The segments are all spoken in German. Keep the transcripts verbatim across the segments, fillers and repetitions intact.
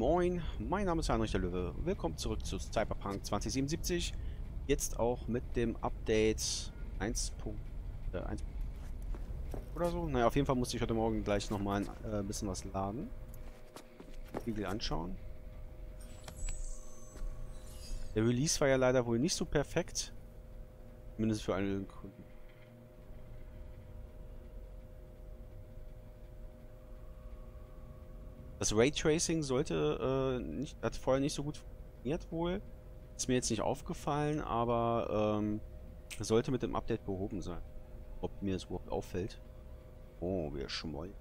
moin, mein Name ist Heinrich der Löwe. Willkommen zurück zu Cyberpunk zwanzig siebenundsiebzig. Jetzt auch mit dem Update eins Punkt eins oder so. Naja, auf jeden Fall musste ich heute Morgen gleich nochmal ein äh, bisschen was laden. Spiegel anschauen. Der Release war ja leider wohl nicht so perfekt. Zumindest für alle Kunden. Das Raytracing sollte, äh, nicht, hat vorher nicht so gut funktioniert wohl. Ist mir jetzt nicht aufgefallen, aber ähm, sollte mit dem Update behoben sein. Ob mir das überhaupt auffällt. Oh, wir schmollen.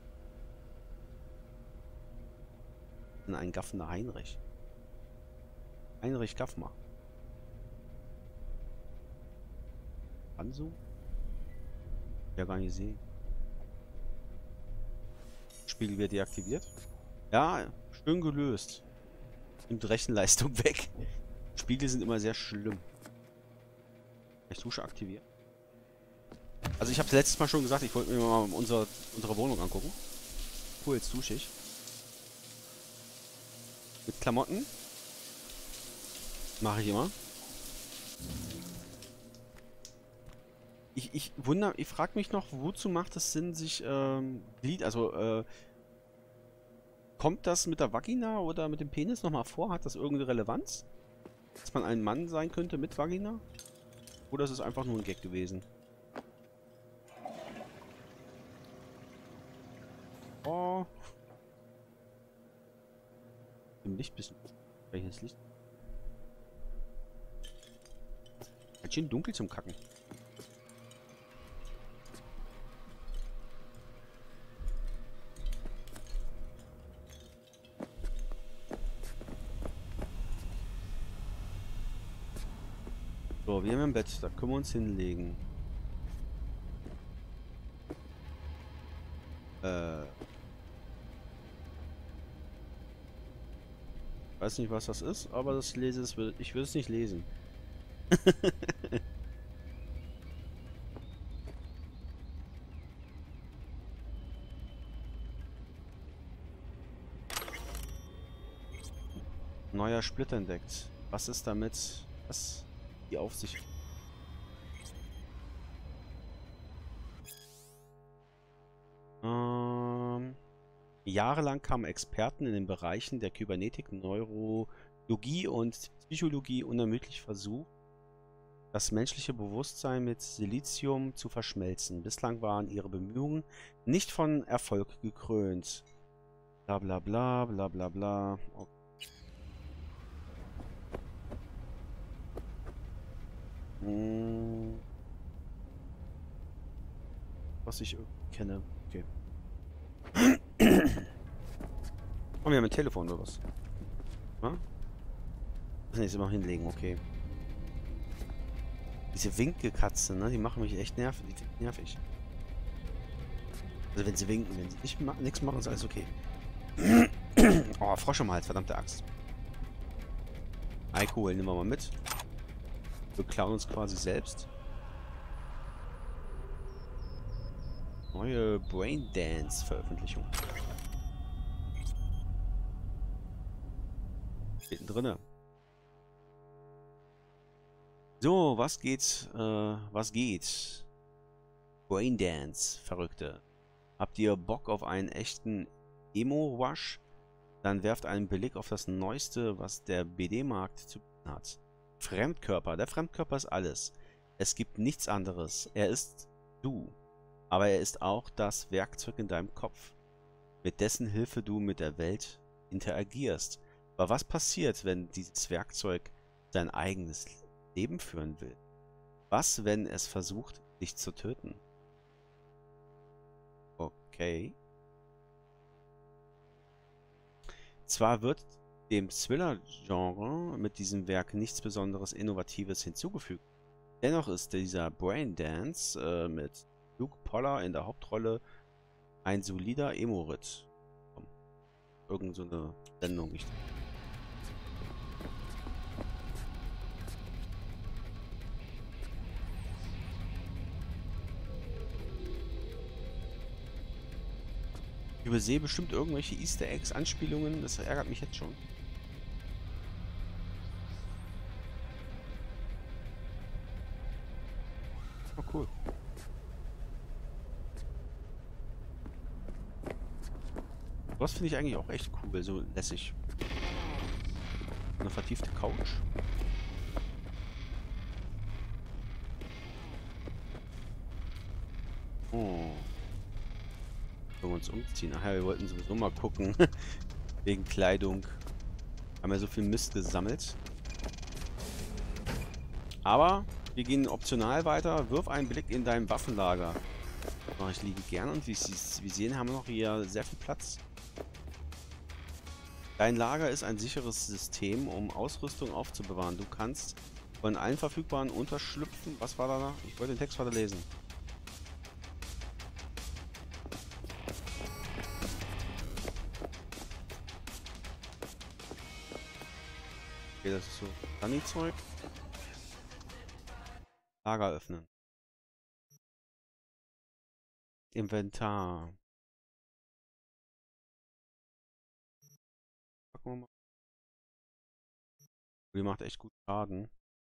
Ein gaffender Heinrich. Heinrich Gaffmer. Anso? Ja, gar nicht sehen. Spiegel wird deaktiviert. Ja, schön gelöst. Nimmt Rechenleistung weg. Spiegel sind immer sehr schlimm. Ich Dusche aktivieren. Also ich habe letztes Mal schon gesagt, ich wollte mir mal unsere, unsere Wohnung angucken. Cool, jetzt dusche ich. Mit Klamotten. Mache ich immer. Ich, ich wundere, ich frage mich noch, wozu macht es Sinn, sich ähm, Glied, also äh, kommt das mit der Vagina oder mit dem Penis nochmal vor? Hat das irgendeine Relevanz? Dass man ein Mann sein könnte mit Vagina? Oder ist es einfach nur ein Gag gewesen? Oh. Im Licht bisschen. Welches Licht? Ganz schön dunkel zum Kacken. So, wir haben ein Bett, da können wir uns hinlegen. Äh. Ich weiß nicht, was das ist, aber das lese es, ich will es nicht lesen. Neuer Splitter entdeckt. Was ist damit? Was? Die Aufsicht. Ähm, jahrelang kamen Experten in den Bereichen der Kybernetik, Neurologie und Psychologie unermüdlich versucht, das menschliche Bewusstsein mit Silizium zu verschmelzen. Bislang waren ihre Bemühungen nicht von Erfolg gekrönt. Bla bla bla bla bla bla. Okay. Hm. Was ich kenne. Okay. Oh, wir haben ein Telefon oder was? Ja? Das nächste Mal hinlegen, okay. Diese Winkelkatze, ne? Die machen mich echt nervig. Die sind nervig. Also wenn sie winken, wenn sie nicht ma nichts machen, ist alles okay. Oh, Frosch am Hals, verdammte Axt. Alkohol nehmen wir mal mit. Wir klauen uns quasi selbst. Neue Braindance-Veröffentlichung. Hinten drinne. So, was geht? Äh, was geht? Braindance, Verrückte. Habt ihr Bock auf einen echten Emo-Wash? Dann werft einen Blick auf das Neueste, was der B D-Markt zu bieten hat. Fremdkörper. Der Fremdkörper ist alles. Es gibt nichts anderes. Er ist du. Aber er ist auch das Werkzeug in deinem Kopf, mit dessen Hilfe du mit der Welt interagierst. Aber was passiert, wenn dieses Werkzeug sein eigenes Leben führen will? Was, wenn es versucht, dich zu töten? Okay. Zwar wird dem Thriller-Genre mit diesem Werk nichts Besonderes Innovatives hinzugefügt. Dennoch ist dieser Braindance äh, mit Luke Poller in der Hauptrolle ein solider Emo-Ritt. Irgend so eine Sendung. Ich Ich übersehe bestimmt irgendwelche Easter Eggs, Anspielungen. Das ärgert mich jetzt schon. Oh, cool. Das finde ich eigentlich auch echt cool, so lässig. Eine vertiefte Couch. Oh. Wollen wir uns umziehen? Ach ja, wir wollten sowieso mal gucken. Wegen Kleidung. Haben ja so viel Mist gesammelt. Aber wir gehen optional weiter. Wirf einen Blick in dein Waffenlager. Das mache ich liebend gern. Und wie Sie sehen, haben wir noch hier sehr viel Platz. Dein Lager ist ein sicheres System, um Ausrüstung aufzubewahren. Du kannst von allen verfügbaren Unterschlüpfen... Was war da noch? Ich wollte den Text weiter lesen. Okay, das ist so Sunny-Zeug. Lager öffnen. Inventar. Packen wir mal. Die macht echt gut Schaden.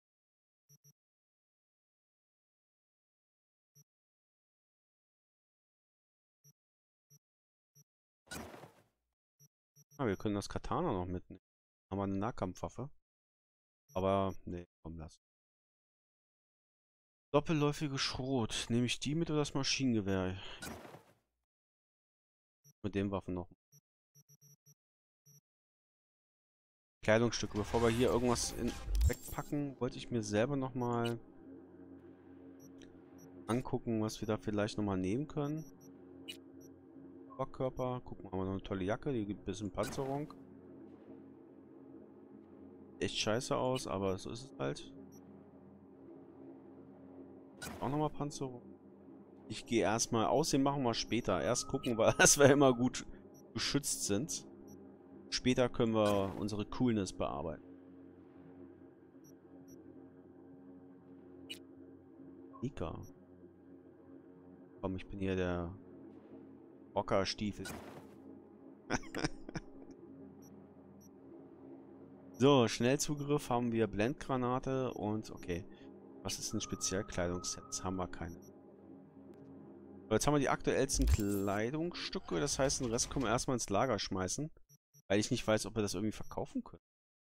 Ah, wir können das Katana noch mitnehmen. Haben wir eine Nahkampfwaffe. Aber, nee, komm, lass. Doppelläufige Schrot. Nehme ich die mit oder das Maschinengewehr? Mit den Waffen noch. Kleidungsstücke. Bevor wir hier irgendwas in, wegpacken, wollte ich mir selber nochmal angucken, was wir da vielleicht nochmal nehmen können. Oberkörper. Gucken wir mal, noch eine tolle Jacke. Die gibt ein bisschen Panzerung. Echt scheiße aus, aber so ist es halt. Auch nochmal Panzerung. Ich gehe erstmal aussehen, machen wir später. Erst gucken wir, dass wir immer gut geschützt sind. Später können wir unsere Coolness bearbeiten. Nika. Komm, ich bin hier der Rockerstiefel. So, Schnellzugriff haben wir Blendgranate und okay. Was ist ein Spezialkleidungsset? Das haben wir keine. So, jetzt haben wir die aktuellsten Kleidungsstücke. Das heißt, den Rest können wir erstmal ins Lager schmeißen. Weil ich nicht weiß, ob wir das irgendwie verkaufen können.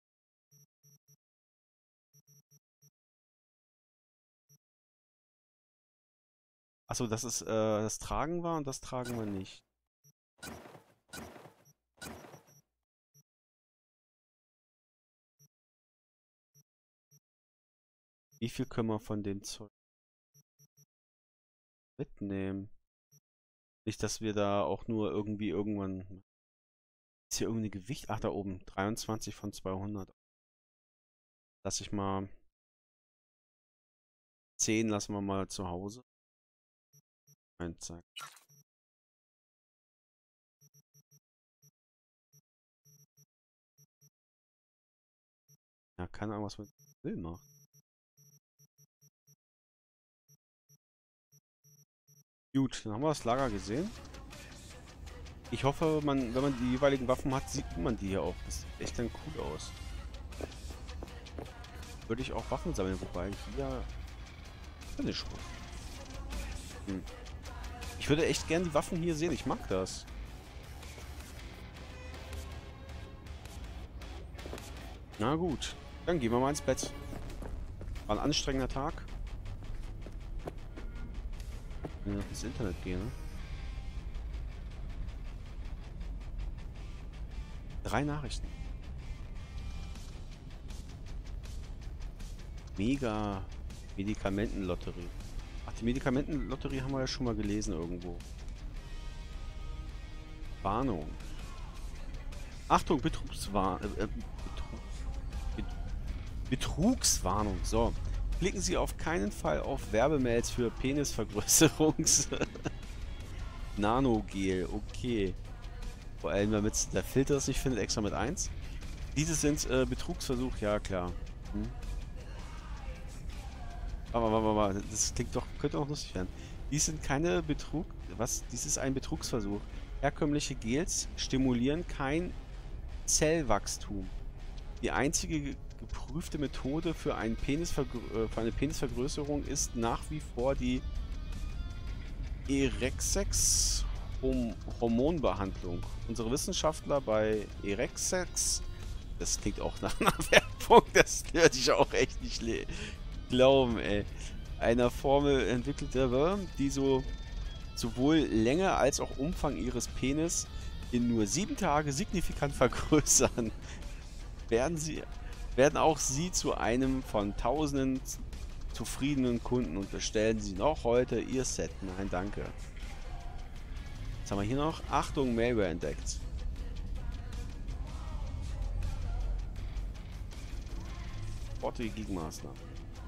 Achso, das ist, äh, das tragen wir und das tragen wir nicht. Wie viel können wir von dem Zeug mitnehmen? Nicht, dass wir da auch nur irgendwie irgendwann... Ist hier irgendwie Gewicht? Ach, da oben. dreiundzwanzig von zweihundert. Lass ich mal... zehn lassen wir mal zu Hause. Ein, zack. Ja, keine Ahnung, was man will machen. Gut, dann haben wir das Lager gesehen. Ich hoffe, man, wenn man die jeweiligen Waffen hat, sieht man die hier auch. Das sieht echt dann cool aus. Würde ich auch Waffen sammeln, wobei hier... Finish. Hm. Ich würde echt gern die Waffen hier sehen. Ich mag das. Na gut. Dann gehen wir mal ins Bett. War ein anstrengender Tag. Wenn wir noch ins Internet gehen, ne? Drei Nachrichten. Mega Medikamentenlotterie. Ach, die Medikamentenlotterie haben wir ja schon mal gelesen irgendwo. Warnung. Achtung, Betrugswarnung. Äh, Betrug, Bet Betrugswarnung. So. Klicken Sie auf keinen Fall auf Werbemails für Penisvergrößerungs... Nanogel. Okay. Vor allem, damit der Filter es nicht findet, extra mit eins. Diese sind äh, Betrugsversuch. Ja, klar. Hm. Aber, aber, aber, das klingt doch, könnte auch lustig werden. Dies sind keine Betrug... Was? Dies ist ein Betrugsversuch. Herkömmliche Gels stimulieren kein Zellwachstum. Die einzige geprüfte Methode für, einen Penisvergrö- für eine Penisvergrößerung ist nach wie vor die Erexex-Hormonbehandlung. Unsere Wissenschaftler bei Erexex, das klingt auch nach einer Werbung, das würde ich auch echt nicht glauben, ey. Einer Formel entwickelte, die so sowohl Länge als auch Umfang ihres Penis in nur sieben Tage signifikant vergrößern. Werden sie, werden auch sie zu einem von tausenden zufriedenen Kunden und bestellen sie noch heute ihr Set. Nein, danke. Was haben wir hier noch? Achtung, Malware entdeckt. Sofortige Gegenmaßnahmen.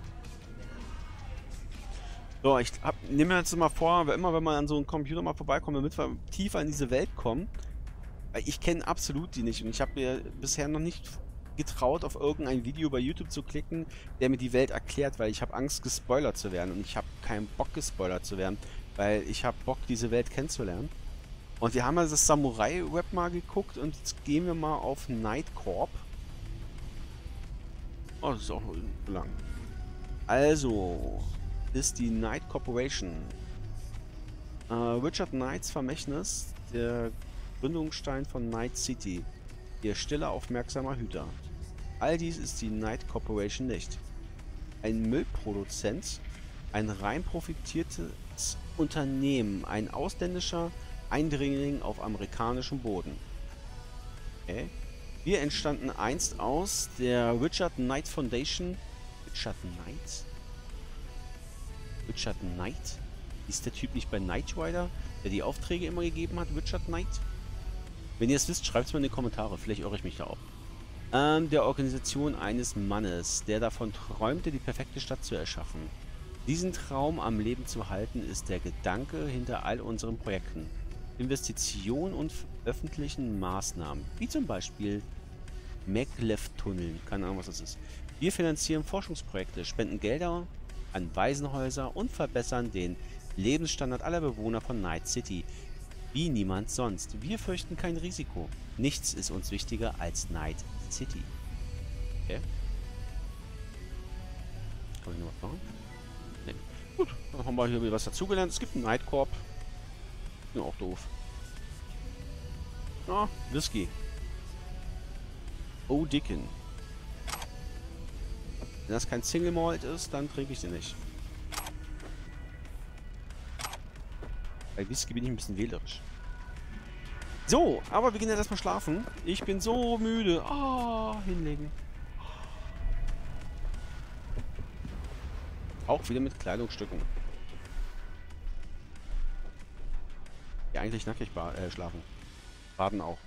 So, ich hab, nehme mir jetzt mal vor, immer wenn man an so einen Computer mal vorbeikommt, damit wir tiefer in diese Welt kommen. Ich kenne absolut die nicht und ich habe mir bisher noch nicht getraut, auf irgendein Video bei YouTube zu klicken, der mir die Welt erklärt, weil ich habe Angst, gespoilert zu werden und ich habe keinen Bock, gespoilert zu werden, weil ich habe Bock, diese Welt kennenzulernen. Und wir haben ja das Samurai-Web mal geguckt und jetzt gehen wir mal auf Night Corp. Oh, das ist auch lang. Also, ist die Knight Corporation. Äh, Richard Knights Vermächtnis, der Gründungsstein von Night City. Ihr stiller, aufmerksamer Hüter. All dies ist die Knight Corporation nicht. Ein Müllproduzent, ein rein profitiertes Unternehmen, ein ausländischer Eindringling auf amerikanischem Boden. Okay. Wir entstanden einst aus der Richard Knight Foundation. Richard Knight? Richard Knight? Ist der Typ nicht bei Knight Rider, der die Aufträge immer gegeben hat? Richard Knight? Wenn ihr es wisst, schreibt es mal in die Kommentare. Vielleicht irre ich mich da auch. Ähm, der Organisation eines Mannes, der davon träumte, die perfekte Stadt zu erschaffen. Diesen Traum am Leben zu halten, ist der Gedanke hinter all unseren Projekten. Investitionen und öffentlichen Maßnahmen, wie zum Beispiel Maglev-Tunneln, keine Ahnung, was das ist. Wir finanzieren Forschungsprojekte, spenden Gelder an Waisenhäuser und verbessern den Lebensstandard aller Bewohner von Night City. Wie niemand sonst. Wir fürchten kein Risiko. Nichts ist uns wichtiger als Night City. Okay. Kann ich noch was machen? Nee. Gut, dann haben wir hier wieder was dazugelernt. Es gibt einen Night Corp. Ja, auch doof. Ah, Whisky. Oh, Dicken. Wenn das kein Single Malt ist, dann trinke ich den nicht. Bei Whisky bin ich ein bisschen wählerisch. So, aber wir gehen jetzt erstmal schlafen. Ich bin so müde. Ah, oh, hinlegen. Auch wieder mit Kleidungsstücken. Ja, eigentlich nackig äh, schlafen. Baden auch.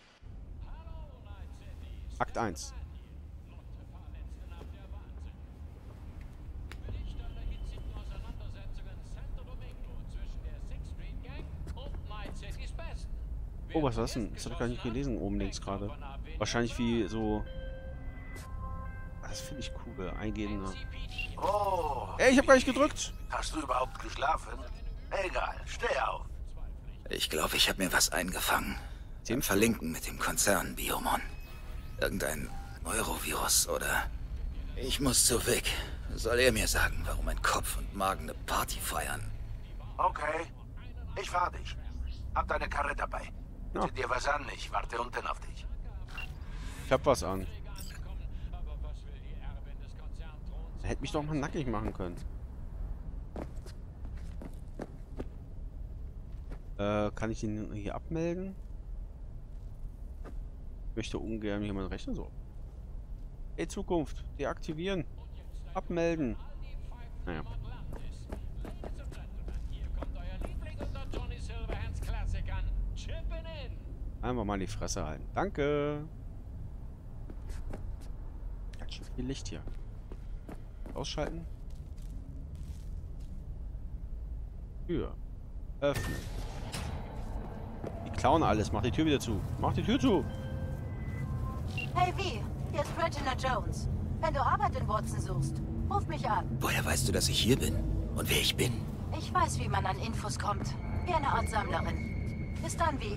Akt eins. Oh, was war das denn? Das habe ich gar nicht gelesen oben links gerade. Wahrscheinlich wie so... Das finde ich cool. Eingehende... Oh, Ey, ich habe gar nicht gedrückt. hast du überhaupt geschlafen? Egal, steh auf. Ich glaube, ich habe mir was eingefangen. Dem Verlinken mit dem Konzern Biomon. Irgendein Neurovirus oder... Ich muss zu Vic. Soll er mir sagen, warum mein Kopf und Magen eine Party feiern? Okay, ich fahr dich. Hab deine Karre dabei. Ja. Sieh dir was an, ich warte unten auf dich. Ich hab was an. Er hätte mich doch mal nackig machen können. Äh, kann ich ihn hier abmelden? Ich möchte ungern hier meinen Rechner so. Hey Zukunft, deaktivieren. Abmelden. Naja. Einfach mal die Fresse halten. Danke. Ganz schön viel Licht hier. Ausschalten. Tür. Öffnen. Die klauen alles. Mach die Tür wieder zu. Mach die Tür zu. Hey Vi, hier ist Regina Jones. Wenn du Arbeit in Watson suchst, ruf mich an. Woher weißt du, dass ich hier bin? Und wer ich bin? Ich weiß, wie man an Infos kommt. Wie eine Art Sammlerin. Bis dann, wie.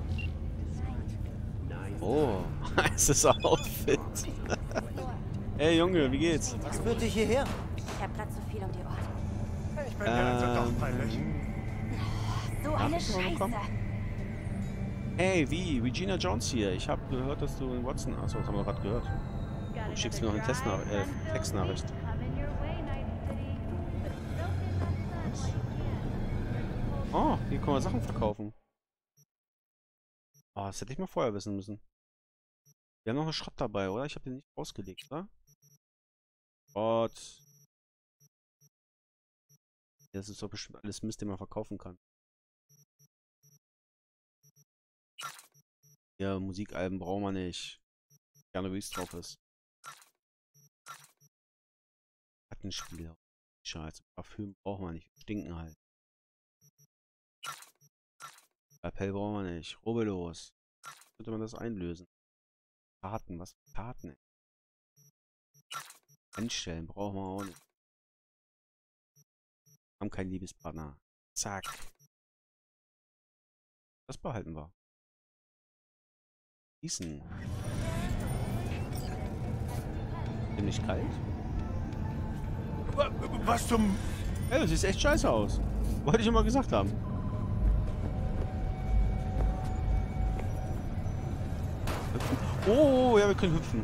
Oh, heißes Outfit. Hey Junge, wie geht's? Was führt dich hierher? Ich hab grad zu viel um die Ohren. Ich bin mir also doch peinlich. So eine Darf ich mal Scheiße. bekommen? Hey, wie? Regina Jones hier. Ich habe gehört, dass du in Watson... Achso, das haben wir gerade gehört. Du schickst mir noch eine Testnach äh, Textnachricht. Was? Oh, hier können wir Sachen verkaufen. Oh, das hätte ich mal vorher wissen müssen. Wir haben noch einen Schrott dabei, oder? Ich habe den nicht ausgelegt, oder? Schrott. Das ist doch bestimmt alles Mist, den man verkaufen kann. Ja, Musikalben brauchen wir nicht. Gerne wie es drauf ist. Plattenspieler. Scheiße. Parfüm brauchen wir nicht. Stinken halt. Appell brauchen wir nicht. Rubbellos. Könnte man das einlösen? Karten, was für Karten? Ey? Einstellen brauchen wir auch nicht. Haben keinen Liebespartner. Zack. Das behalten wir. Gießen. Ziemlich kalt. Was zum... Ey, das sieht echt scheiße aus. Wollte ich immer gesagt haben. Oh, ja, wir können hüpfen.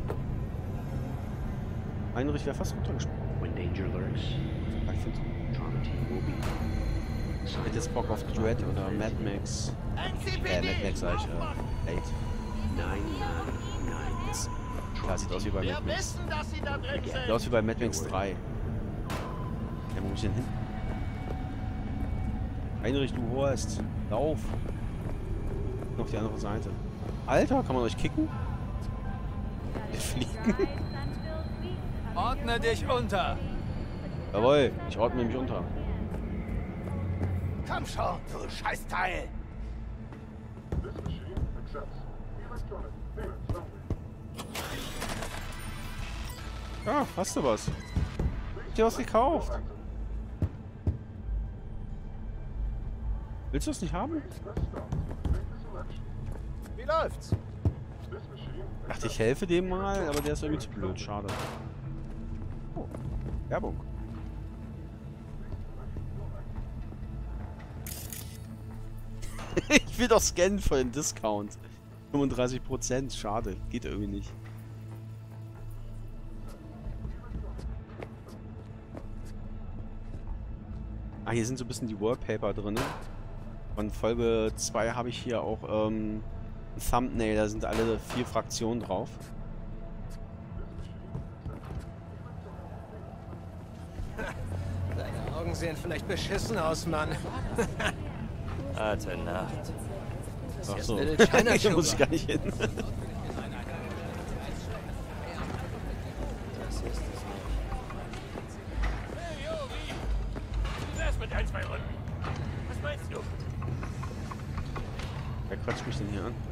Heinrich wäre fast runtergesprungen. When danger lurks, Ich finde, trauma team will be. ich hätte jetzt Bock auf Dread oder Mad Max. Äh, Mad Max sag ich, äh, Eight. nine nine nine. Ja, sieht aus wie bei Mad Max. dass Sie da drin Sieht aus wie bei Mad Max drei. Ja, wo muss ich denn hin? Heinrich, du Horst. Lauf. Auf die andere Seite. Alter, kann man euch kicken? Wir fliegen. Ordne dich unter. Jawohl, ich ordne mich unter. Komm schon, du Scheißteil! Ja, hast du was? Hab dir was gekauft? Willst du es nicht haben? Wie läuft's? Dachte, ich helfe dem mal, aber der ist irgendwie zu blöd. Schade. Oh, Werbung. Ich will doch scannen für den Discount. fünfunddreißig Prozent. Schade. Geht irgendwie nicht. Ah, hier sind so ein bisschen die Wallpaper drin. Von Folge zwei habe ich hier auch ähm, ein Thumbnail. Da sind alle vier Fraktionen drauf. Deine Augen sehen vielleicht beschissen aus, Mann. Gute Nacht. Ach so. Little China Hier muss ich gar nicht hin. Das ist es nicht. Hey, Jovi! Wie wär's mit ein, zwei Runden? Was meinst du? Wer quatscht mich denn hier an?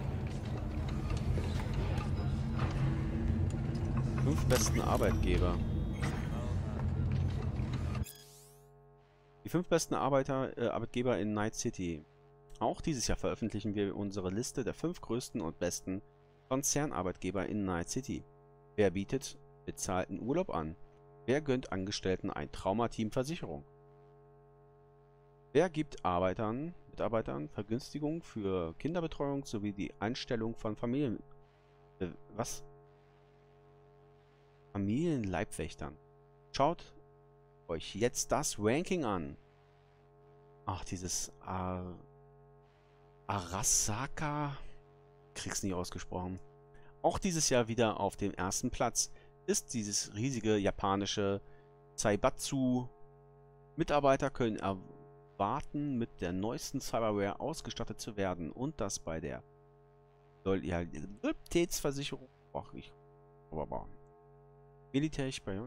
Fünf besten Arbeitgeber. Die fünf besten Arbeiter, äh, Arbeitgeber in Night City. Auch dieses Jahr veröffentlichen wir unsere Liste der fünf größten und besten Konzernarbeitgeber in Night City. Wer bietet bezahlten Urlaub an? Wer gönnt Angestellten ein Traumateam-Versicherung? Wer gibt Arbeitern, Mitarbeitern Vergünstigungen für Kinderbetreuung sowie die Einstellung von Familien... Äh, was? Familienleibwächtern. Schaut euch jetzt das Ranking an. Ach, dieses äh, Arasaka, krieg's nicht ausgesprochen. Auch dieses Jahr wieder auf dem ersten Platz ist dieses riesige japanische Zaibatsu. Mitarbeiter können erwarten, mit der neuesten Cyberware ausgestattet zu werden und das bei der Loyalitätsversicherung. Ach, ich. Aber, aber. Militärisch bei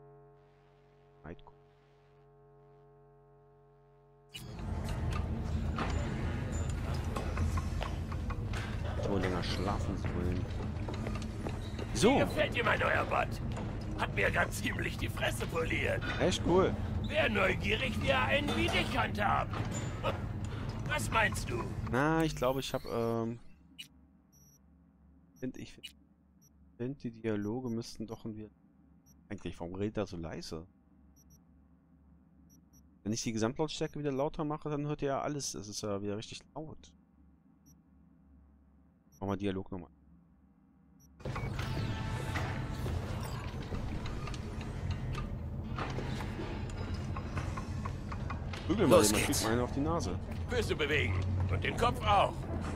so länger schlafen sollen. So. Gefällt dir mein neuer Bot? Hat mir ganz ziemlich die Fresse poliert. Echt cool. Wer neugierig, wie er einen wie dich handhabt. Was meinst du? Na, ich glaube, ich habe, ähm... Find ich finde, die Dialoge müssten doch ein... Eigentlich, warum redet er so leise? Wenn ich die Gesamtlautstärke wieder lauter mache, dann hört ihr ja alles. Es ist ja wieder richtig laut. Machen wir Dialog nochmal. Prügel mal, Los man geht's. kriegt einen auf die Nase. Füße bewegen. Und den Kopf auch.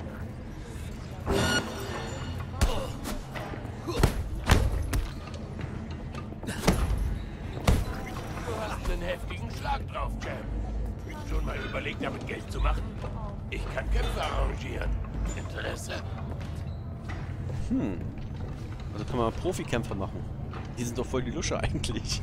Du hast einen heftigen Schlag drauf, Jam. Schon mal überlegt, damit Geld zu machen? Ich kann Kämpfe arrangieren. Interesse? Hm. Also kann man Profikämpfer machen. Die sind doch voll die Lusche eigentlich.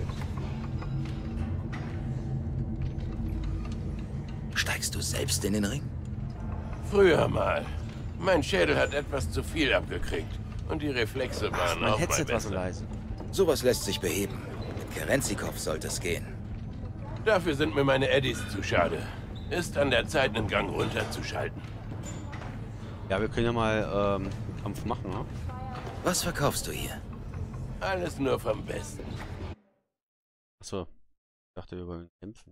Steigst du selbst in den Ring? Früher mal. Mein Schädel hat etwas zu viel abgekriegt. Und die Reflexe Ach, waren mein auch Headset mal war so besser. leise. Sowas lässt sich beheben. Mit Kerenzikov sollte es gehen. Dafür sind mir meine Eddies zu schade. Ist an der Zeit, einen Gang runterzuschalten. Ja, wir können ja mal ähm, einen Kampf machen, ne? Was verkaufst du hier? Alles nur vom Besten. Achso. Ich dachte, wir wollen kämpfen.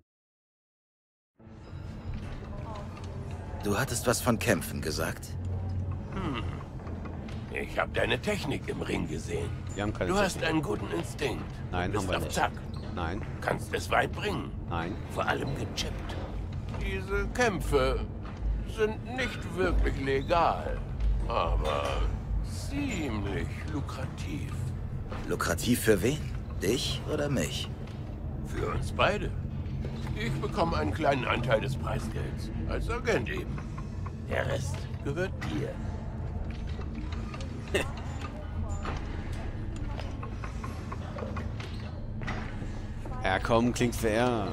Du hattest was von Kämpfen gesagt? Hm. Ich habe deine Technik im Ring gesehen. Wir haben keine Du hast Technik. einen guten Instinkt. Nein, Du haben bist wir auf nicht. Zack. Nein, Kannst es weit bringen. nein. Vor allem gechippt. Diese Kämpfe sind nicht wirklich legal, aber ziemlich lukrativ. Lukrativ für wen? Dich oder mich? Für uns beide. Ich bekomme einen kleinen Anteil des Preisgelds. Als Agent eben. Der Rest gehört dir. Ja komm, klingt fair.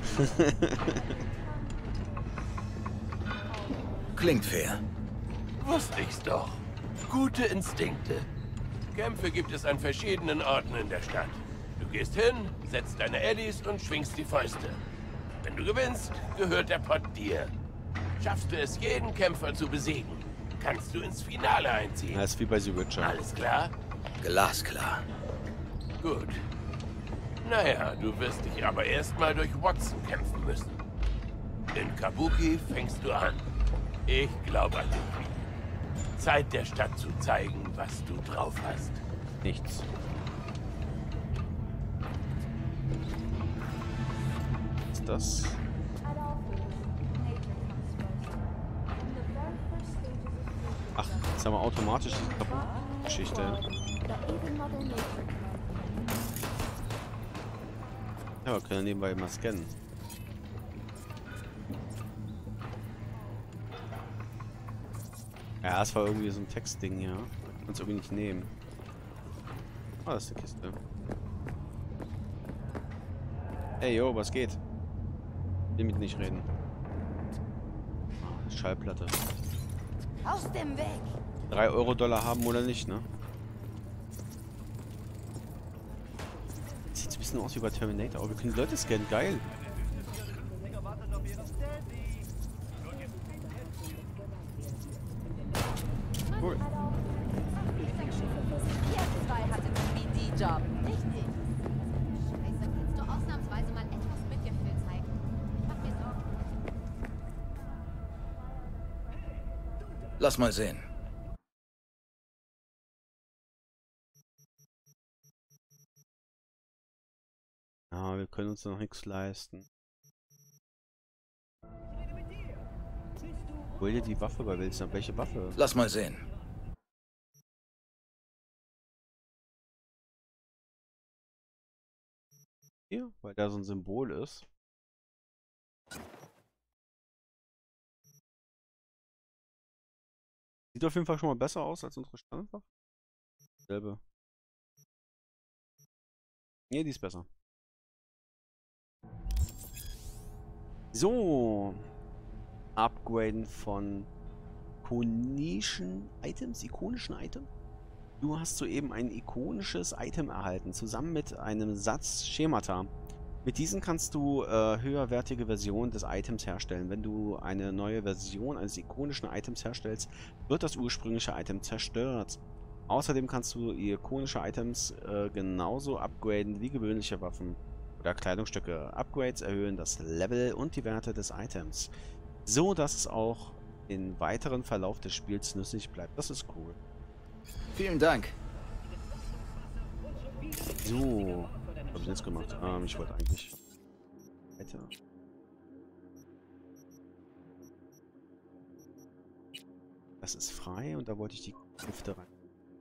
Klingt fair. Wusste ich's doch. Gute Instinkte. Kämpfe gibt es an verschiedenen Orten in der Stadt. Du gehst hin, setzt deine Eddies und schwingst die Fäuste. Wenn du gewinnst, gehört der Pott dir. Schaffst du es, jeden Kämpfer zu besiegen, kannst du ins Finale einziehen. Ja, ist wie bei The Witcher. Alles klar? Glasklar. Gut. Naja, du wirst dich aber erstmal durch Watson kämpfen müssen. In Kabuki fängst du an. Ich glaube an dich. Zeit der Stadt zu zeigen, was du drauf hast. Nichts. Was ist das? Ach, jetzt haben wir automatisch die Kabuki-Geschichte. Ja, wir können nebenbei mal scannen. Ja, es war irgendwie so ein Textding, ja. Kann es irgendwie nicht nehmen. Ah, das ist die Kiste. Hey, yo, was geht? Will mit nicht reden. Ah, Schallplatte. Aus dem Weg! drei Euro Dollar haben oder nicht, ne? Sieht ein bisschen aus wie bei Terminator, aber wir können die Leute scannen, geil. Cool. Ihr zwei hattet einen B D-Job, richtig? Scheiße, kannst du ausnahmsweise mal etwas Mitgefühl zeigen? Ich mach mir Sorgen. Lass mal sehen. Ja, wir können uns noch nichts leisten. Hol dir die Waffe bei Wilson. Welche Waffe? Lass mal sehen. Hier, weil da so ein Symbol ist. Sieht auf jeden Fall schon mal besser aus als unsere Standardwaffe. Selbe. Nee, die ist besser. So. Upgraden von ikonischen Items, ikonischen Items. Du hast soeben ein ikonisches Item erhalten, zusammen mit einem Satz Schemata. Mit diesen kannst du äh, höherwertige Versionen des Items herstellen. Wenn du eine neue Version eines ikonischen Items herstellst, wird das ursprüngliche Item zerstört. Außerdem kannst du ikonische Items äh, genauso upgraden wie gewöhnliche Waffen oder Kleidungsstücke. Upgrades erhöhen das Level und die Werte des Items, so dass es auch im weiteren Verlauf des Spiels nützlich bleibt. Das ist cool. Vielen Dank. So, was habe ich jetzt gemacht? Ähm, ich wollte eigentlich weiter. Das ist frei und da wollte ich die Kräfte rein.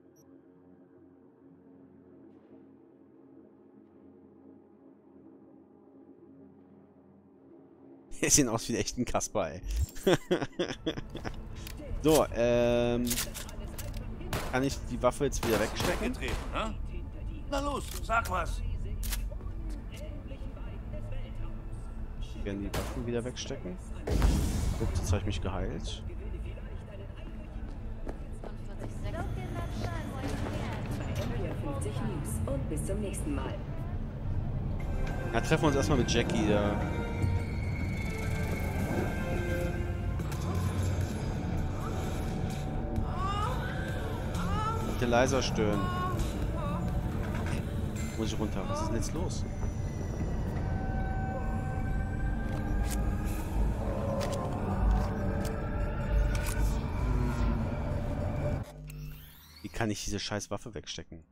Wir sehen aus wie echt ein Kasper, ey. So, ähm... kann ich die Waffe jetzt wieder wegstecken? Na los, sag was. Ich gerne die Waffen wieder wegstecken. Ups, jetzt habe ich mich geheilt. vierundfünfzig News und bis zum nächsten Mal. Ja, treffen wir uns erstmal mit Jackie da. Bitte leiser stören. Muss ich runter? Was ist denn jetzt los? Wie kann ich diese scheiß Waffe wegstecken?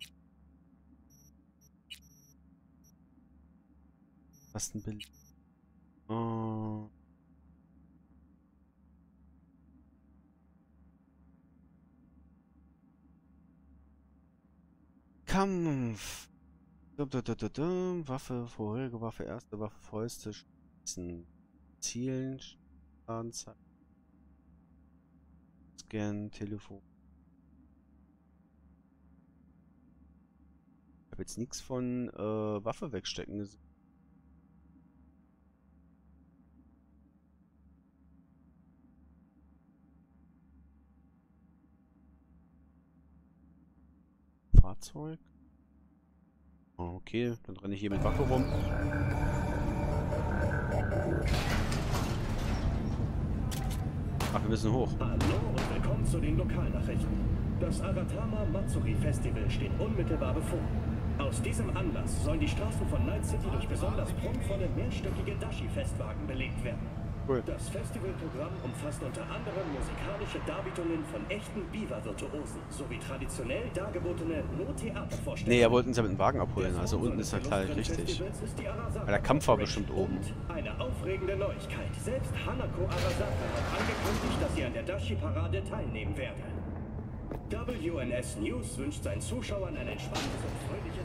Was ein Bild? Oh. Kampf. Waffe, vorherige Waffe, erste Waffe, Fäuste, Schießen, Zielen, Anzeige, Scan, Telefon. Ich habe jetzt nichts von äh, Waffe wegstecken gesehen. Fahrzeug. Okay, dann renne ich hier mit Waffe rum. Ach, wir müssen hoch. Hallo und willkommen zu den Lokalnachrichten. Das Aratama Matsuri Festival steht unmittelbar bevor. Aus diesem Anlass sollen die Straßen von Night City durch besonders prunkvolle mehrstöckige Dashi-Festwagen belegt werden. Cool. Das Festivalprogramm umfasst unter anderem musikalische Darbietungen von echten Biwa-Virtuosen sowie traditionell dargebotene No-Theatervorstellungen. Nee, er wollte uns ja mit dem Wagen abholen, also unten ist er klar richtig. Weil der Kampf war bestimmt oben. Und eine aufregende Neuigkeit. Selbst Hanako Arasaka hat angekündigt, dass sie an der Dashi-Parade teilnehmen werde. W N S News wünscht seinen Zuschauern ein entspanntes und fröhliches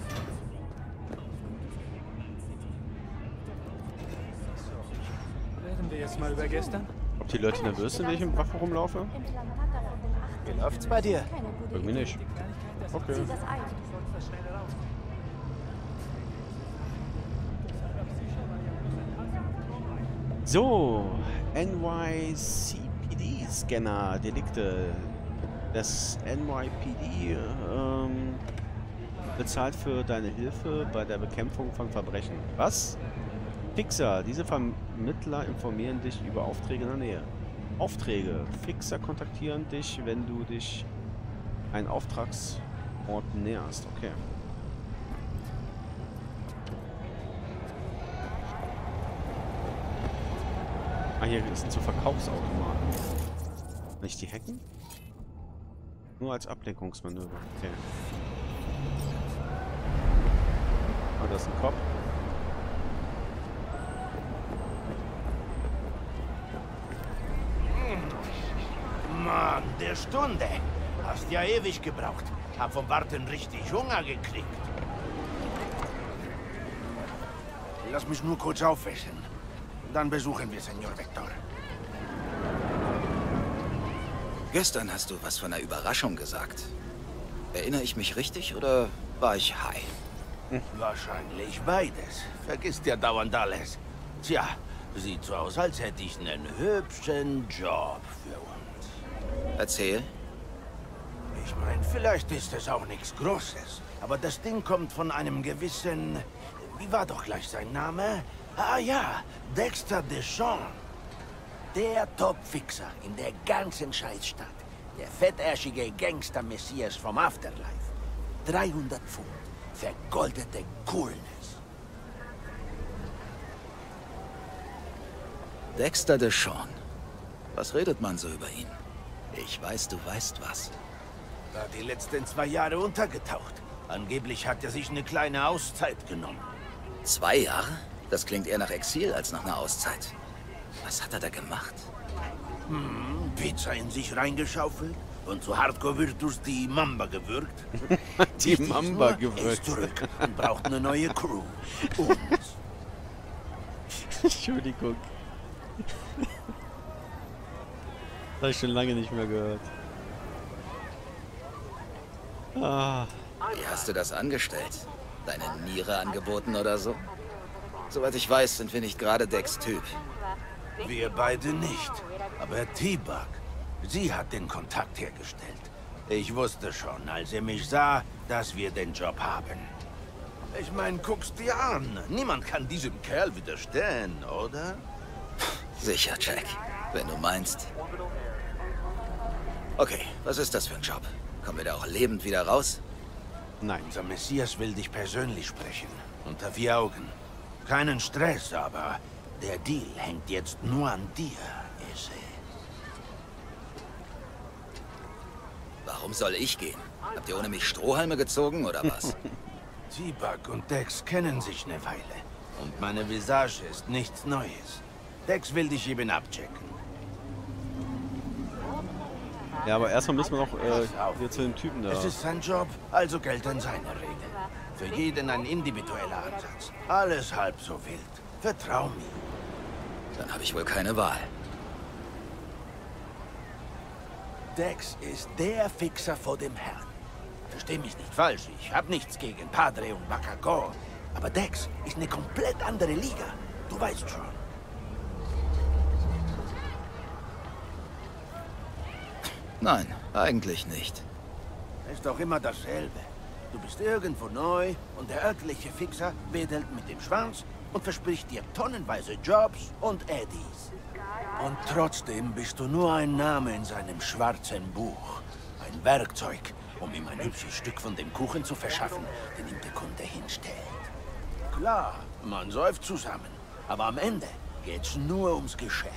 Reden wir jetzt mal über gestern? Ob die Leute nervös sind, wenn ich mit Waffe rumlaufe? Wie läuft's bei dir? Irgendwie nicht. Okay. So, N Y C P D-Scanner, Delikte. Das N Y P D ähm, bezahlt für deine Hilfe bei der Bekämpfung von Verbrechen. Was? Fixer. Diese Vermittler informieren dich über Aufträge in der Nähe. Aufträge. Fixer kontaktieren dich, wenn du dich einen Auftragsort näherst. Okay. Ah, hier ist ein zu Verkaufsautomaten. Kann ich die hacken? Nur als Ablenkungsmanöver. Okay. Ah, das ist ein Kopf. Mann, der Stunde. Hast ja ewig gebraucht. Hab vom Warten richtig Hunger gekriegt. Lass mich nur kurz aufessen. Dann besuchen wir Senor Vector. Gestern hast du was von einer Überraschung gesagt. Erinnere ich mich richtig oder war ich high? Hm. Wahrscheinlich beides. Vergisst ja dauernd alles. Tja, sieht so aus, als hätte ich einen hübschen Job für uns. Erzähl. Ich meine, vielleicht ist es auch nichts Großes. Aber das Ding kommt von einem gewissen wie war doch gleich sein Name? Ah ja, Dexter Deshawn. Der Top-Fixer in der ganzen Scheißstadt. Der fettärschige Gangster-Messias vom Afterlife. dreihundert Pfund. Vergoldete Coolness. Dexter Deshawn. Was redet man so über ihn? Ich weiß, du weißt was. War die letzten zwei Jahre untergetaucht. Angeblich hat er sich eine kleine Auszeit genommen. Zwei Jahre? Das klingt eher nach Exil als nach einer Auszeit. Was hat er da gemacht? Hm, Pizza in sich reingeschaufelt und zu Hardcore-Virtus die Mamba gewürgt. Die Mamba gewürgt. Er ist zurück und braucht eine neue Crew. Uns. Entschuldigung. Das habe ich schon lange nicht mehr gehört. Ah. Wie hast du das angestellt? Deine Niere angeboten oder so? Soweit ich weiß, sind wir nicht gerade Dex Typ. Wir beide nicht. Aber T-Bug, sie hat den Kontakt hergestellt. Ich wusste schon, als er mich sah, dass wir den Job haben. Ich meine, guck's dir an. Niemand kann diesem Kerl widerstehen, oder? Sicher, Jack. Wenn du meinst. Okay, was ist das für ein Job? Kommen wir da auch lebend wieder raus? Nein. Unser Messias will dich persönlich sprechen. Unter vier Augen. Keinen Stress, aber der Deal hängt jetzt nur an dir, Ese. Warum soll ich gehen? Habt ihr ohne mich Strohhalme gezogen, oder was? T-Bug und Dex kennen sich eine Weile. Und meine Visage ist nichts Neues. Dex will dich eben abchecken. Ja, aber erstmal müssen wir noch äh, hier zu dem Typen da. Es ist sein Job, also gelten seine Regeln. Für jeden ein individueller Ansatz. Alles halb so wild. Vertrau mir. Dann habe ich wohl keine Wahl. Dex ist der Fixer vor dem Herrn. Versteh mich nicht falsch, ich habe nichts gegen Padre und Bacacor. Aber Dex ist eine komplett andere Liga. Du weißt schon. Nein, eigentlich nicht. Ist doch immer dasselbe. Du bist irgendwo neu und der örtliche Fixer wedelt mit dem Schwanz und verspricht dir tonnenweise Jobs und Eddies. Und trotzdem bist du nur ein Name in seinem schwarzen Buch. Ein Werkzeug, um ihm ein hübsches Stück von dem Kuchen zu verschaffen, den ihm der Kunde hinstellt. Klar, man säuft zusammen, aber am Ende geht's nur ums Geschäft.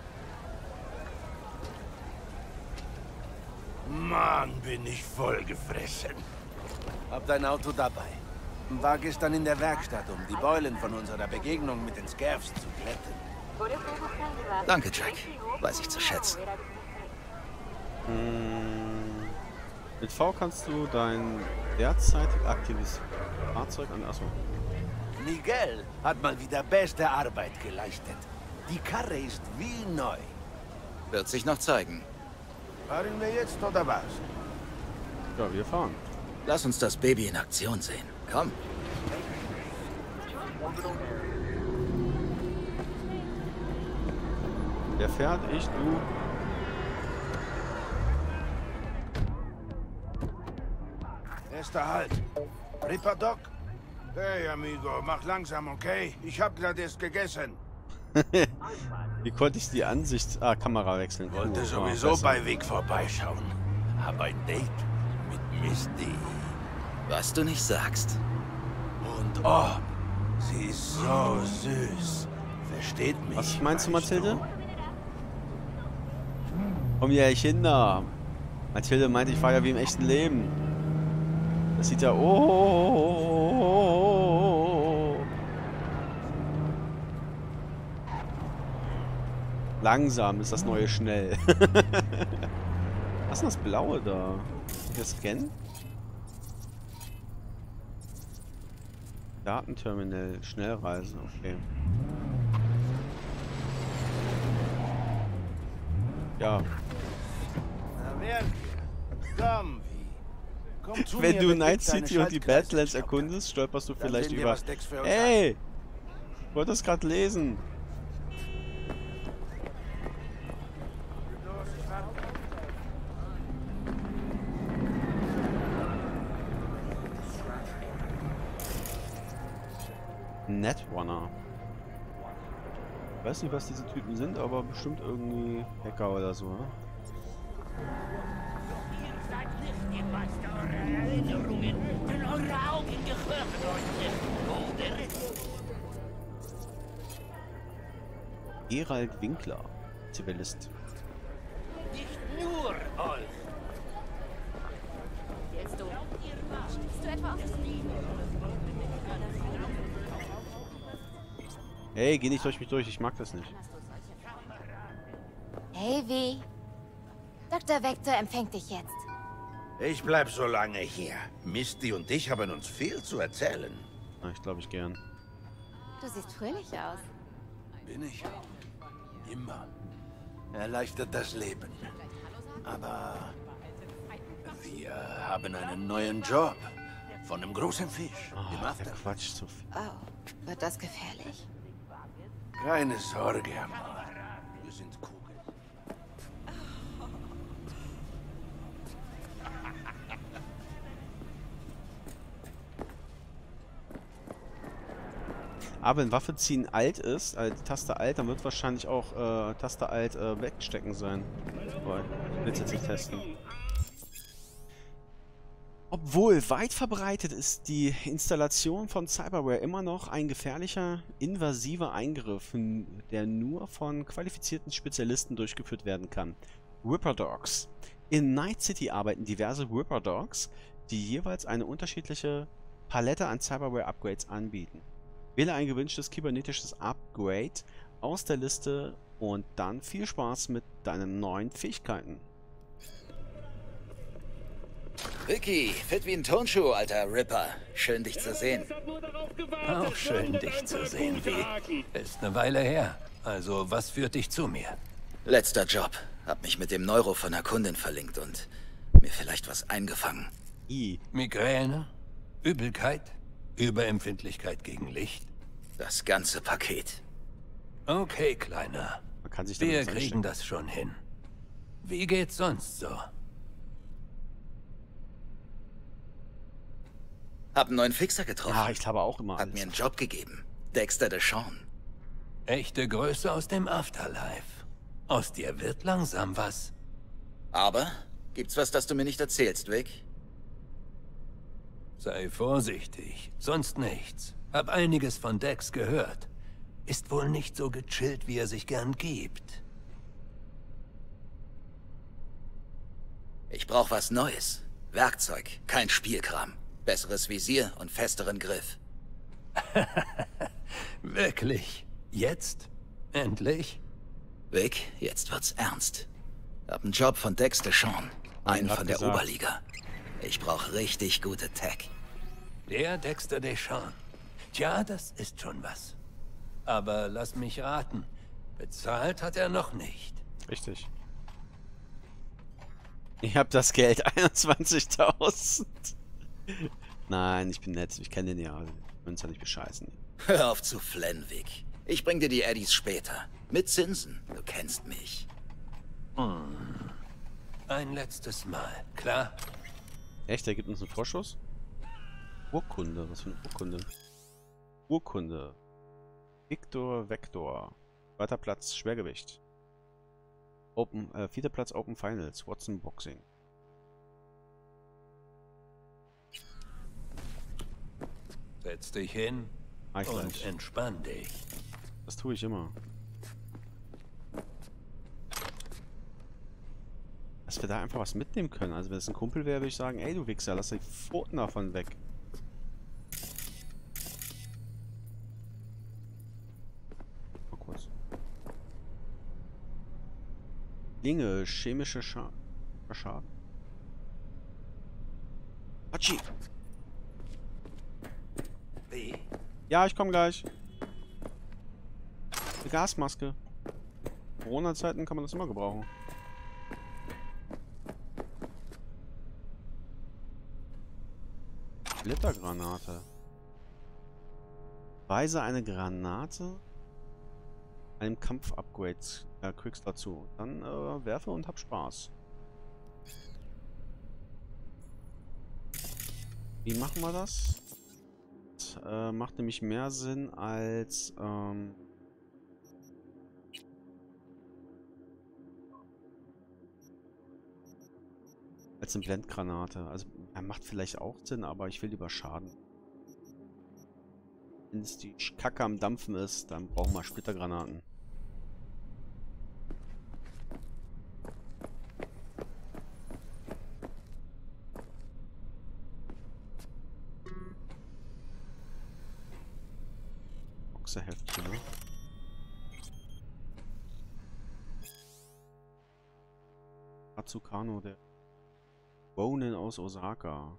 Mann, bin ich vollgefressen. Hab dein Auto dabei. War gestern in der Werkstatt, um die Beulen von unserer Begegnung mit den Scavs zu glätten. Danke, Jack. Weiß ich zu schätzen. Hm, mit V kannst du dein derzeitig aktives Fahrzeug an... Achso. Miguel hat mal wieder beste Arbeit geleistet. Die Karre ist wie neu. Wird sich noch zeigen. Fahren wir jetzt oder was? Ja, wir fahren. Lass uns das Baby in Aktion sehen. Komm. Der fährt, ich, du. Erster Halt. Ripper Doc? Hey, amigo, mach langsam, okay? Ich hab gerade erst gegessen. Wie konnte ich die Ansicht... Ah, Kamera wechseln. Wollte cool, sowieso bei Weg vorbeischauen. Hab ein Date mit Misty. Was du nicht sagst. Und oh, sie ist so süß. Versteht mich. Was meinst du, weißt Mathilde? Komm her, Kinder. Mathilde meint, ich war ja wie im echten Leben. Das sieht ja... Oh. Langsam ist das neue schnell. Was ist denn das Blaue da? Hier scannen? Datenterminal, Schnellreise, okay. Ja. Na, wer? Komm, wie? Komm zu Wenn mir, du wenn Night ich deine City und die Schaltkreise Badlands stoppe. erkundest, stolperst du Dann vielleicht sehen wir, über... was Dex für uns Ey! Ich wollte das gerade lesen. Netrunner. Ich weiß nicht, was diese Typen sind, aber bestimmt irgendwie Hacker oder so, ne? Ihr seid nicht die Meister eurer Erinnerungen, denn eure Augen gehören euch nicht. Gerald Winkler, Zivilist. Nicht nur euch. Willst du? Stimmst du etwa auf das Lied? Hey, geh nicht durch mich durch, ich mag das nicht. Hey, wie? Doktor Vector empfängt dich jetzt. Ich bleib so lange hier. Misty und ich haben uns viel zu erzählen. Na, ich glaube ich gern. Du siehst fröhlich aus. Bin ich auch. Immer. Erleichtert das Leben. Aber wir haben einen neuen Job. Von einem großen Fisch. Oh, Im der After. Quatsch zu viel. Oh, wird das gefährlich? Keine Sorge, Amor. Wir sind Kugeln. Aber wenn Waffe ziehen alt ist, also die Taste alt, dann wird wahrscheinlich auch äh, Taste alt äh, wegstecken sein. Aber ich will es jetzt nicht testen. Obwohl weit verbreitet ist die Installation von Cyberware immer noch ein gefährlicher, invasiver Eingriff, der nur von qualifizierten Spezialisten durchgeführt werden kann. Ripper Dogs. In Night City arbeiten diverse Ripper Dogs, die jeweils eine unterschiedliche Palette an Cyberware-Upgrades anbieten. Wähle ein gewünschtes kybernetisches Upgrade aus der Liste und dann viel Spaß mit deinen neuen Fähigkeiten. Ricky, fit wie ein Turnschuh, alter Ripper. Schön, dich zu sehen. Auch schön, dich zu sehen, wie. Ist eine Weile her. Also, was führt dich zu mir? Letzter Job. Hab mich mit dem Neuro von einer Kundin verlinkt und mir vielleicht was eingefangen. I. Migräne? Übelkeit? Überempfindlichkeit gegen Licht? Das ganze Paket. Okay, Kleiner. Man kann sich Wir damit kriegen einstellen. das schon hin. Wie geht's sonst so? Hab einen neuen Fixer getroffen. Ja, ich glaube auch immer. Hat alles. mir einen Job gegeben. Dexter Deshawn. Echte Größe aus dem Afterlife. Aus dir wird langsam was. Aber gibt's was, das du mir nicht erzählst, Vic? Sei vorsichtig, sonst nichts. Hab einiges von Dex gehört. Ist wohl nicht so gechillt, wie er sich gern gibt. Ich brauch was Neues. Werkzeug, kein Spielkram. Besseres Visier und festeren Griff. Wirklich? Jetzt? Endlich? Vic, jetzt wird's ernst. Hab einen Job von Dex Deshawn. Einen von der gesagt. Oberliga. Ich brauch richtig gute Tech. Der Dexter Deshawn. Tja, das ist schon was. Aber lass mich raten. Bezahlt hat er noch nicht. Richtig. Ich hab das Geld, einundzwanzigtausend. Nein, ich bin nett. Ich kenne den ja. Wir uns ja nicht bescheißen. Hör auf zu flennen, Vic. Ich bring dir die Eddies später. Mit Zinsen. Du kennst mich. Hm. Ein letztes Mal, klar? Echt? Der gibt uns einen Vorschuss? Urkunde. Was für eine Urkunde? Urkunde. Victor Vector. Zweiter Platz, Schwergewicht. Open, äh, vierter Platz, Open Finals. Watson Boxing. Setz dich hin Ah, ich und gleich. entspann dich. Das tue ich immer. Dass wir da einfach was mitnehmen können. Also wenn es ein Kumpel wäre, würde ich sagen, ey du Wichser, lass die Pfoten davon weg. Mal kurz. Dinge, chemische Scha Schaden. Hatschi! Wie? Ja, ich komme gleich. Eine Gasmaske. Corona-Zeiten kann man das immer gebrauchen. Splittergranate. Weise eine Granate einem Kampf-Upgrade äh, kriegst dazu. Dann äh, werfe und hab Spaß. Wie machen wir das? Das äh, macht nämlich mehr Sinn als ähm, als eine Blendgranate. Also er macht vielleicht auch Sinn, aber ich will lieber Schaden. Wenn es die Kacke am Dampfen ist, dann brauchen wir Splittergranaten. Boxerheftchen, ne? Atsukano, der Ronin aus Osaka.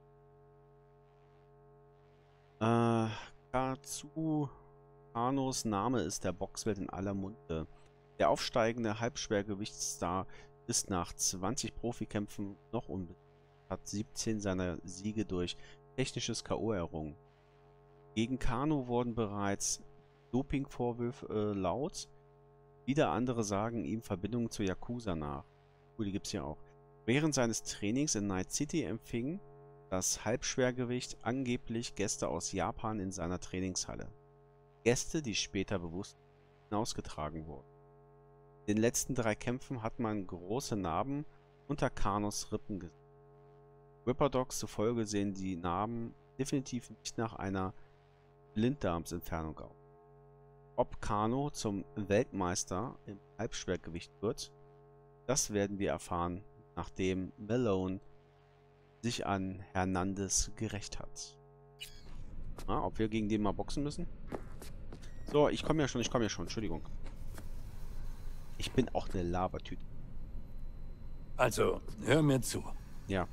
Äh, Katsukanos Name ist der Boxwelt in aller Munde. Der aufsteigende Halbschwergewichtsstar ist nach zwanzig Profikämpfen noch unbesiegt, hat siebzehn seiner Siege durch technisches K O errungen. Gegen Kano wurden bereits Dopingvorwürfe äh, laut. Wieder andere sagen ihm Verbindungen zur Yakuza nach. Cool, die gibt's hier auch. Während seines Trainings in Night City empfing das Halbschwergewicht angeblich Gäste aus Japan in seiner Trainingshalle. Gäste, die später bewusst hinausgetragen wurden. In den letzten drei Kämpfen hat man große Narben unter Kanos Rippen gesehen. Ripperdogs zufolge sehen die Narben definitiv nicht nach einer Blinddarmsentfernung aus. Ob Kano zum Weltmeister im Halbschwergewicht wird, das werden wir erfahren, nachdem Malone sich an Hernandez gerächt hat. Ah, ob wir gegen den mal boxen müssen? So, ich komme ja schon, ich komme ja schon, Entschuldigung. Ich bin auch eine Labertüte. Also, hör mir zu. Ja.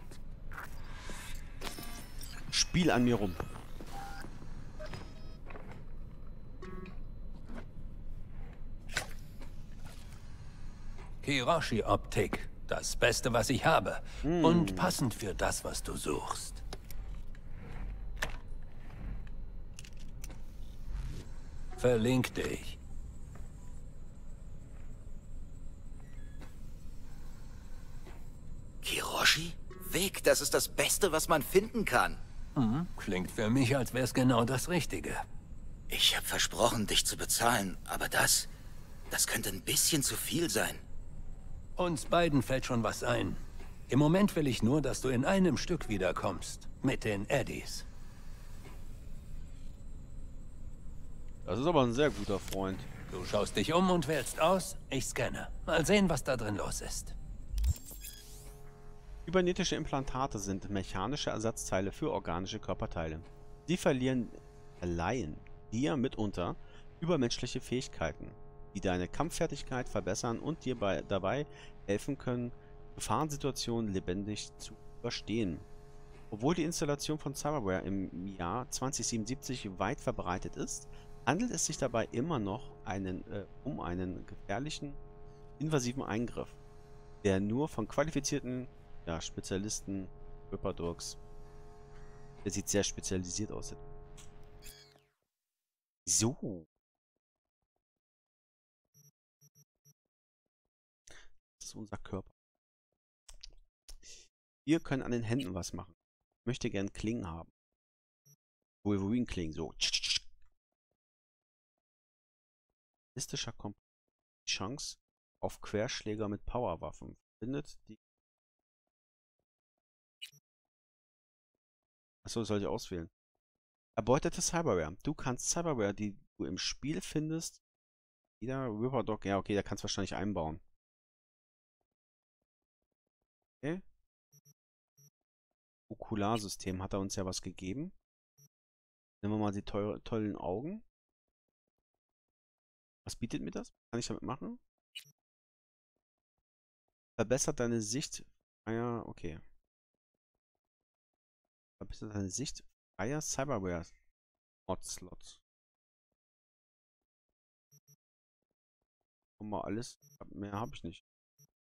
Spiel an mir rum. Kiroshi-Optik. Das Beste, was ich habe. Mm. Und passend für das, was du suchst. Verlink dich. Kiroshi? Weg, das ist das Beste, was man finden kann. Hm, klingt für mich, als wäre es genau das Richtige. Ich habe versprochen, dich zu bezahlen, aber das... das könnte ein bisschen zu viel sein. Uns beiden fällt schon was ein. Im Moment will ich nur, dass du in einem Stück wiederkommst. Mit den Eddies. Das ist aber ein sehr guter Freund. Du schaust dich um und wählst aus, ich scanne. Mal sehen, was da drin los ist. Kybernetische Implantate sind mechanische Ersatzteile für organische Körperteile. Sie verlieren, verleihen dir mitunter übermenschliche Fähigkeiten, die deine Kampffertigkeit verbessern und dir bei, dabei helfen können, Gefahrensituationen lebendig zu überstehen. Obwohl die Installation von Cyberware im Jahr zweitausendsiebenundsiebzig weit verbreitet ist, handelt es sich dabei immer noch einen, äh, um einen gefährlichen, invasiven Eingriff, der nur von qualifizierten ja, Spezialisten, Ripperdogs, der sieht sehr spezialisiert aus. So. Das ist unser Körper. Wir können an den Händen was machen. Ich möchte gern Klingen haben. Wolverine-Klingen, so. Realistischer Komp- Chance auf Querschläger mit Powerwaffen. Findet die. Achso, soll ich auswählen. Erbeutete Cyberware. Du kannst Cyberware, die du im Spiel findest. Wieder Ripperdoc. Ja, okay, da kannst du wahrscheinlich einbauen. Okay. Okularsystem hat er uns ja was gegeben. Nehmen wir mal die teure, tollen Augen. Was bietet mir das? Was kann ich damit machen? Verbessert deine Sicht. Ah ja, okay. Verbessert deine Sicht. Freier Cyberware Mod-Slots. Mal alles. Mehr habe ich nicht.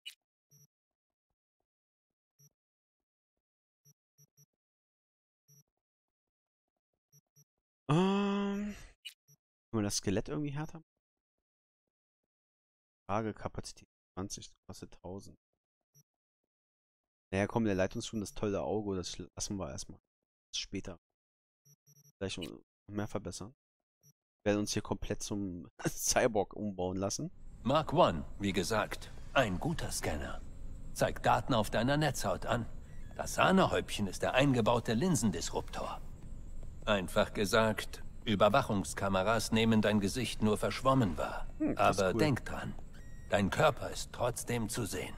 Ähm. Können wir das Skelett irgendwie härter? Tragekapazität zwanzig, kostet tausend. Naja, komm, der leitet uns schon das tolle Auge, das lassen wir erstmal. Später. Vielleicht mehr verbessern. Wir werden uns hier komplett zum Cyborg umbauen lassen. Mark One, wie gesagt, ein guter Scanner. Zeigt Daten auf deiner Netzhaut an. Das Sahnehäubchen ist der eingebaute Linsendisruptor. Einfach gesagt, Überwachungskameras nehmen dein Gesicht nur verschwommen wahr. Hm, Aber cool. Denk dran, dein Körper ist trotzdem zu sehen.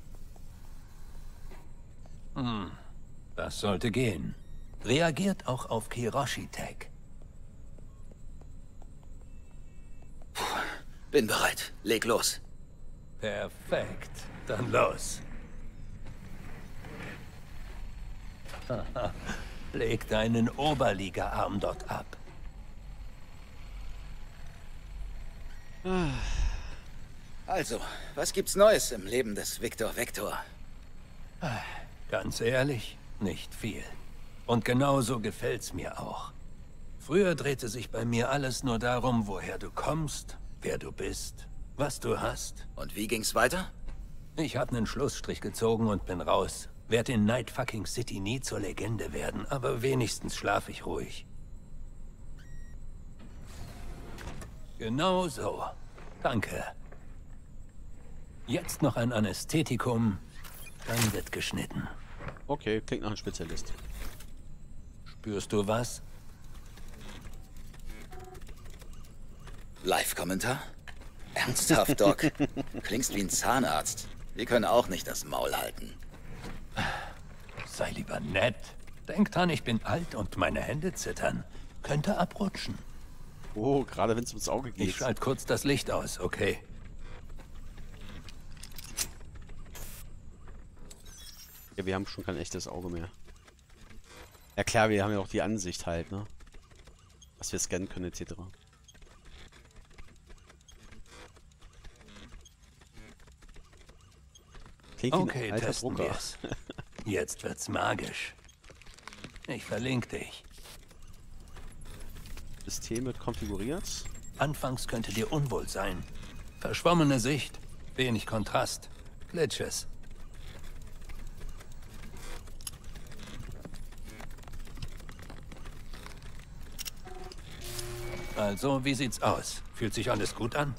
Hm, das sollte gehen. Reagiert auch auf Kiroshi-Tag. Bin bereit. Leg los. Perfekt. Dann los. Leg deinen Oberliga-Arm dort ab. Also, was gibt's Neues im Leben des Victor Vector? Ganz ehrlich, nicht viel. Und genauso gefällt's mir auch. Früher drehte sich bei mir alles nur darum, woher du kommst, wer du bist, was du hast. Und wie ging's weiter? Ich habe einen Schlussstrich gezogen und bin raus. Werd in Night fucking City nie zur Legende werden, aber wenigstens schlaf ich ruhig. Genau so. Danke. Jetzt noch ein Anästhetikum, dann wird geschnitten. Okay, klingt nach einem Spezialist. Spürst du was? Live-Kommentar? Ernsthaft, Doc? Klingst wie ein Zahnarzt. Wir können auch nicht das Maul halten. Sei lieber nett. Denk dran, ich bin alt und meine Hände zittern. Könnte abrutschen. Oh, gerade wenn es ums Auge geht. Ich schalte kurz das Licht aus, okay? Ja, wir haben schon kein echtes Auge mehr. Ja klar, wir haben ja auch die Ansicht halt, ne? Was wir scannen können, et cetera. Klingt okay, wie ein alter testen Drucker. wir's. Jetzt wird's magisch. Ich verlinke dich. System wird konfiguriert. Anfangs könnte dir unwohl sein. Verschwommene Sicht, wenig Kontrast, Glitches. Also, wie sieht's aus? Fühlt sich alles gut an?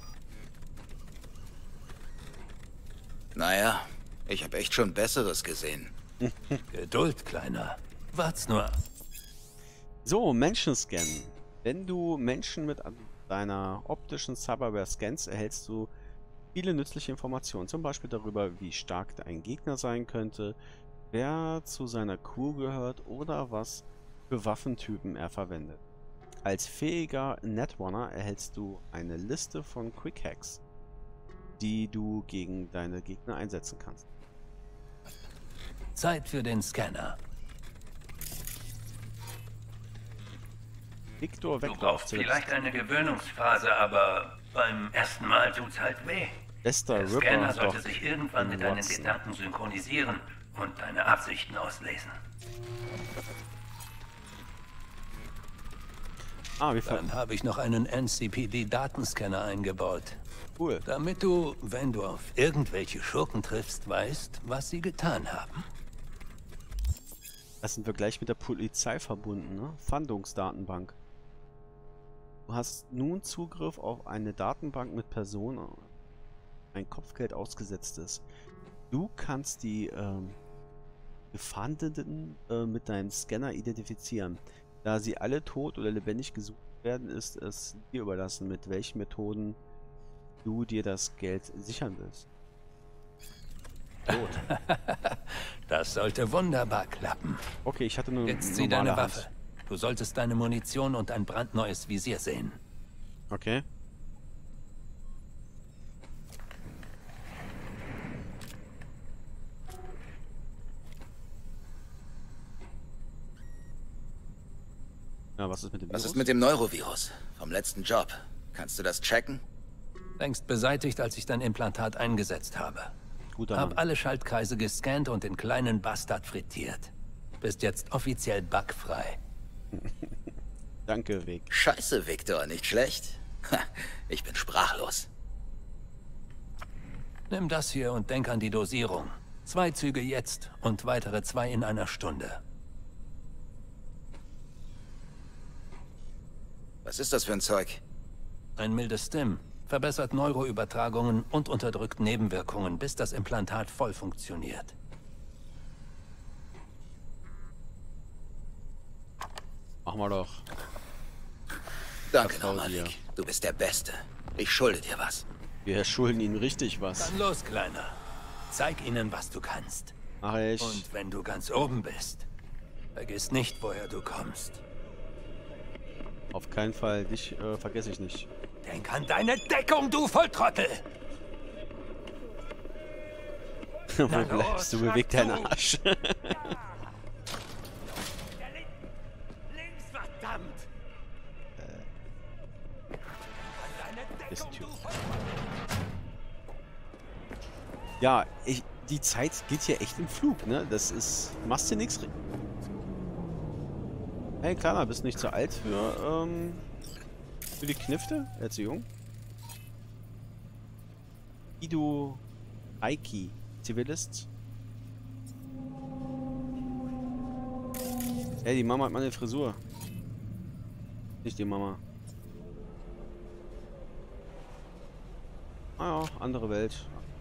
Naja, ich habe echt schon Besseres gesehen. Geduld, Kleiner. Wart's nur. So, Menschen scannen. Wenn du Menschen mit deiner optischen Cyberware scannst, erhältst du viele nützliche Informationen. Zum Beispiel darüber, wie stark ein Gegner sein könnte, wer zu seiner Crew gehört oder was für Waffentypen er verwendet. Als fähiger Netrunner erhältst du eine Liste von Quick Hacks, die du gegen deine Gegner einsetzen kannst. Zeit für den Scanner. Victor Du brauchst vielleicht eine Gewöhnungsphase, aber beim ersten Mal tut's halt weh. Bester Der Ripper Scanner sollte doch sich irgendwann mit deinen Watson. Gedanken synchronisieren und deine Absichten auslesen. Ah, wie Dann habe ich noch einen N C P D-Datenscanner eingebaut. Cool. Damit du, wenn du auf irgendwelche Schurken triffst, weißt, was sie getan haben. Das sind wir gleich mit der Polizei verbunden, ne? Fahndungsdatenbank. Du hast nun Zugriff auf eine Datenbank mit Personen, ein Kopfgeld ausgesetzt ist. Du kannst die ähm, Gefahndeten äh, mit deinem Scanner identifizieren. Da sie alle tot oder lebendig gesucht werden, ist es dir überlassen, mit welchen Methoden du dir das Geld sichern willst. Tot. Das sollte wunderbar klappen. Okay, ich hatte nur Jetzt zieh deine Waffe. Du solltest deine Munition und ein brandneues Visier sehen. Okay. Ja, was ist mit dem Virus? Was ist mit dem Neurovirus? Vom letzten Job. Kannst du das checken? Längst beseitigt, als ich dein Implantat eingesetzt habe. Guter Hab Mann. alle Schaltkreise gescannt und den kleinen Bastard frittiert. Bist jetzt offiziell bugfrei. Danke, Weg. Scheiße, Victor, nicht schlecht. Ha, ich bin sprachlos. Nimm das hier und denk an die Dosierung. Zwei Züge jetzt und weitere zwei in einer Stunde. Was ist das für ein Zeug? Ein mildes Stim. Verbessert Neuroübertragungen und unterdrückt Nebenwirkungen, bis das Implantat voll funktioniert. Machen wir doch. Danke nochmal, Vic. Du bist der Beste. Ich schulde dir was. Wir schulden ihnen richtig was. Dann los, Kleiner. Zeig ihnen, was du kannst. Mach ich. Und wenn du ganz oben bist, vergiss nicht, woher du kommst. Auf keinen Fall. Dich äh, vergesse ich nicht. Denk an deine Deckung, du Volltrottel! Wo bleibst du? Beweg deinen Arsch. Links, verdammt! Äh. Ist Tür. Ja, ich, die Zeit geht hier echt im Flug, ne? Das ist... Machst du nix? Hey, Kleiner, bist nicht zu alt für, ähm... für die Knifte? Erziehung? Ido Aiki, Zivilist. Hey, die Mama hat meine Frisur. Nicht die Mama. Ah ja, andere Welt.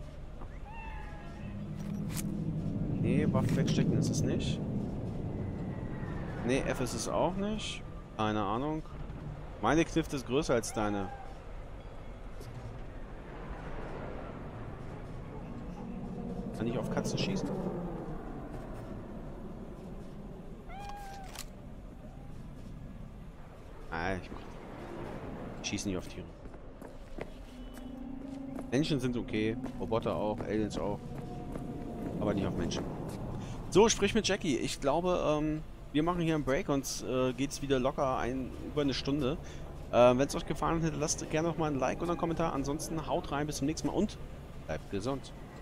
Nee, Waffen wegstecken ist es nicht. Nee, F ist es auch nicht. Keine Ahnung. Meine Knifte ist größer als deine. Kann ich auf Katzen schießen? Ah, ich schieße nicht auf Tiere. Menschen sind okay, Roboter auch, Aliens auch. Aber nicht auf Menschen. So, sprich mit Jackie. Ich glaube, ähm, wir machen hier einen Break und äh, geht's wieder locker ein, über eine Stunde. Äh, Wenn es euch gefallen hätte, lasst gerne noch mal ein Like oder einen Kommentar. Ansonsten haut rein, bis zum nächsten Mal und bleibt gesund.